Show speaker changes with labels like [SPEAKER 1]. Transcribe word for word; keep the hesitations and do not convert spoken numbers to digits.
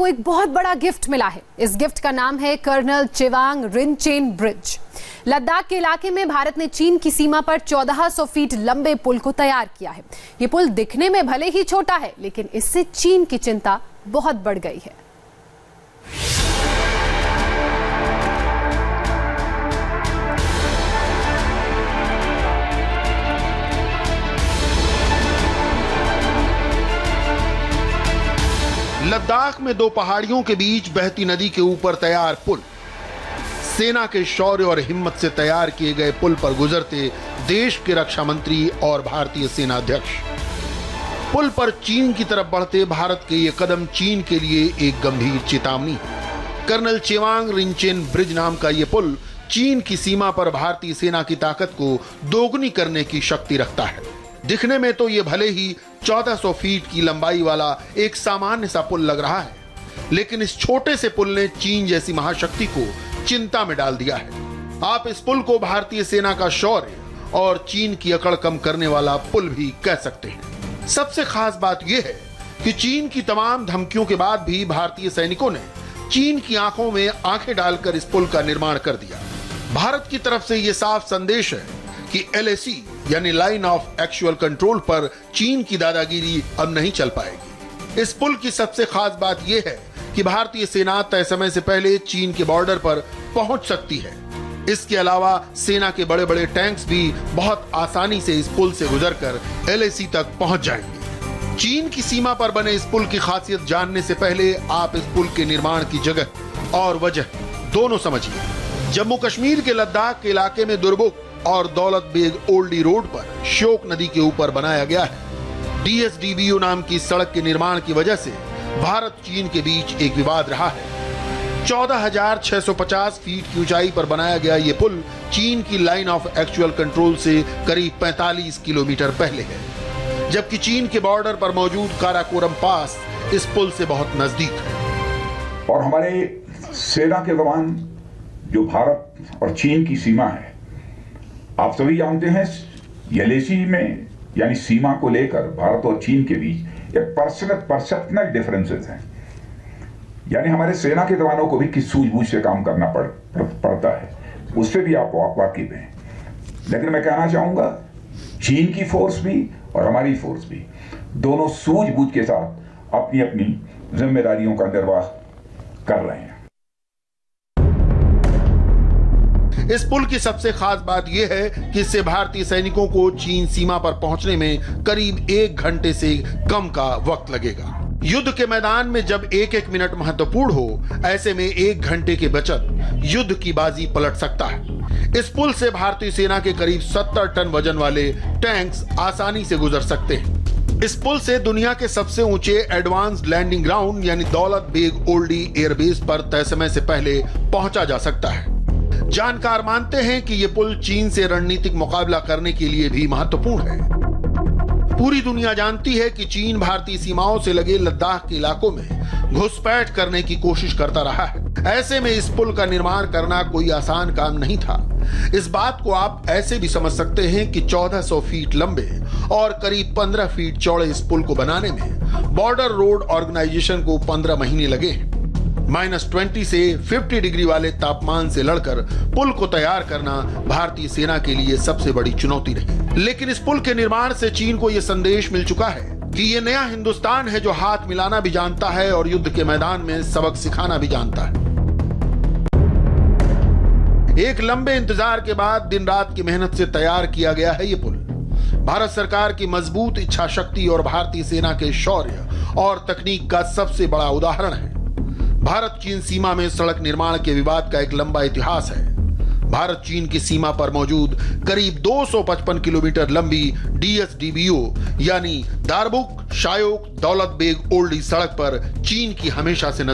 [SPEAKER 1] को एक बहुत बड़ा गिफ्ट मिला है। इस गिफ्ट का नाम है कर्नल चेवांग रिनचेन ब्रिज। लद्दाख के इलाके में भारत ने चीन की सीमा पर चौदह सौ फीट लंबे पुल को तैयार किया है। ये पुल दिखने में भले ही छोटा है, लेकिन इससे चीन की चिंता बहुत बढ़ गई है।
[SPEAKER 2] लद्दाख में दो पहाड़ियों के बीच बहती नदी के ऊपर तैयार पुल। सेना के शौर्य और हिम्मत से तैयार किए गए पुल पर गुजरते देश के रक्षा मंत्री और भारतीय सेना अध्यक्ष। पुल पर चीन की तरफ बढ़ते भारत के ये कदम चीन के लिए एक गंभीर चेतावनी है। कर्नल चेवांग रिनचेन ब्रिज नाम का ये पुल चीन की सीमा पर भारतीय सेना की ताकत को दोगुनी करने की शक्ति रखता है। दिखने में तो ये भले ही चौदह सौ फीट की लंबाई वाला एक सामान्य सा पुल लग रहा है, लेकिन इस छोटे से पुल ने चीन जैसी महाशक्ति को चिंता में डाल दिया है। आप इस पुल को भारतीय सेना का शौर्य और चीन की अकड़ कम करने वाला पुल भी कह सकते हैं। सबसे खास बात यह है कि चीन की तमाम धमकियों के बाद भी भारतीय सैनिकों ने चीन की आंखों में आंखें डालकर इस पुल का निर्माण कर दिया। भारत की तरफ से यह साफ संदेश है कि एल ए सी यानी लाइन ऑफ एक्चुअल कंट्रोल पर चीन की दादागिरी अब नहीं चल पाएगी। इस पुल की सबसे खास बात यह है कि भारतीय सेना तय समय से पहले चीन के बॉर्डर पर पहुंच सकती है। इसके अलावा सेना के बड़े बड़े टैंक्स भी बहुत आसानी से इस पुल से गुजरकर एल ए सी तक पहुंच जाएंगे। चीन की सीमा पर बने इस पुल की खासियत जानने से पहले आप इस पुल के निर्माण की जगह और वजह दोनों समझिए। जम्मू कश्मीर के लद्दाख के इलाके में दुर्बुक और दौलत बेग ओल्डी रोड पर श्योक नदी के ऊपर बनाया गया है। D S D B O नाम की सड़क के निर्माण की वजह से भारत चीन के बीच एक विवाद रहा है। चौदह हजार छह सौ पचास फीट की ऊंचाई पर बनाया गया ये पुल चीन की लाइन ऑफ एक्चुअल कंट्रोल से करीब पैंतालीस किलोमीटर पहले है, जबकि चीन के बॉर्डर पर मौजूद काराकोरम पास इस पुल से बहुत नजदीक है।
[SPEAKER 3] और हमारे सेना के जवान जो भारत और चीन की सीमा है, आप सभी जानते हैं एल ए सी में यानी सीमा को लेकर भारत और चीन के बीच एक पर्सनल परसेप्शनल डिफरेंसेस हैं। यानी हमारे सेना के जवानों को भी किस सूझबूझ से काम करना पड़, पड़ता है, उससे भी आप वाकिफ हैं। लेकिन मैं कहना चाहूंगा चीन की फोर्स भी और हमारी फोर्स भी दोनों सूझबूझ के साथ अपनी अपनी जिम्मेदारियों का निर्वाह कर रहे हैं।
[SPEAKER 2] इस पुल की सबसे खास बात यह है कि इससे भारतीय सैनिकों को चीन सीमा पर पहुंचने में करीब एक घंटे से कम का वक्त लगेगा। युद्ध के मैदान में जब एक एक मिनट महत्वपूर्ण हो, ऐसे में एक घंटे की बचत युद्ध की बाजी पलट सकता है। इस पुल से भारतीय सेना के करीब सत्तर टन वजन वाले टैंक्स आसानी से गुजर सकते हैं। इस पुल से दुनिया के सबसे ऊंचे एडवांस लैंडिंग ग्राउंड यानी दौलत बेग ओल्डी एयरबेस पर तय समय से पहले पहुंचा जा सकता है। जानकार मानते हैं कि यह पुल चीन से रणनीतिक मुकाबला करने के लिए भी महत्वपूर्ण है। पूरी दुनिया जानती है कि चीन भारतीय सीमाओं से लगे लद्दाख के इलाकों में घुसपैठ करने की कोशिश करता रहा है। ऐसे में इस पुल का निर्माण करना कोई आसान काम नहीं था। इस बात को आप ऐसे भी समझ सकते हैं कि चौदह सौ फीट लंबे और करीब पंद्रह फीट चौड़े इस पुल को बनाने में बॉर्डर रोड ऑर्गेनाइजेशन को पंद्रह महीने लगे हैं। माइनस ट्वेंटी से फिफ्टी डिग्री वाले तापमान से लड़कर पुल को तैयार करना भारतीय सेना के लिए सबसे बड़ी चुनौती रही। लेकिन इस पुल के निर्माण से चीन को यह संदेश मिल चुका है कि यह नया हिंदुस्तान है जो हाथ मिलाना भी जानता है और युद्ध के मैदान में सबक सिखाना भी जानता है। एक लंबे इंतजार के बाद दिन रात की मेहनत से तैयार किया गया है यह पुल। भारत सरकार की मजबूत इच्छा शक्ति और भारतीय सेना के शौर्य और तकनीक का सबसे बड़ा उदाहरण है। भारत चीन सीमा में सड़क निर्माण के विवाद का एक लंबा इतिहास है। भारत चीन की सीमा पर मौजूद करीब दो सौ पचपन किलोमीटर लंबी D S D B O यानी दारबुक शायोक दौलत बेग ओल्डी सड़क पर चीन की हमेशा से